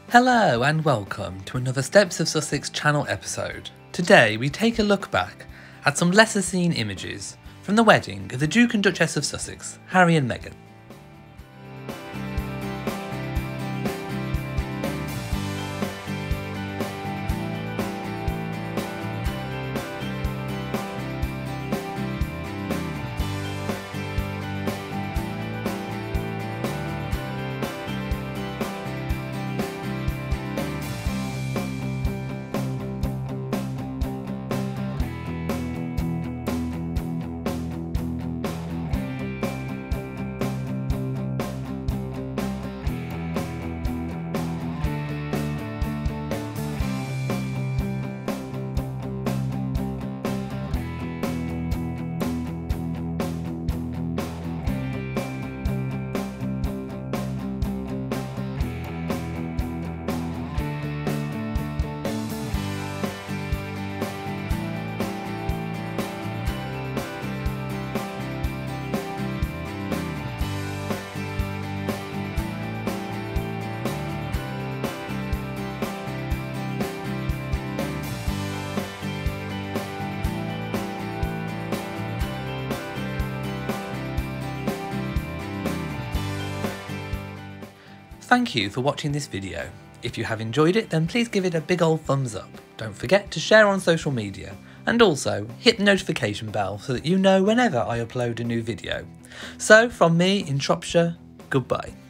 Hello and welcome to another Steps of Sussex channel episode. Today we take a look back at some lesser seen images from the wedding of the Duke and Duchess of Sussex, Harry and Meghan. Thank you for watching this video. If you have enjoyed it, then please give it a big old thumbs up. Don't forget to share on social media and also hit the notification bell so that you know whenever I upload a new video. So from me in Shropshire, goodbye.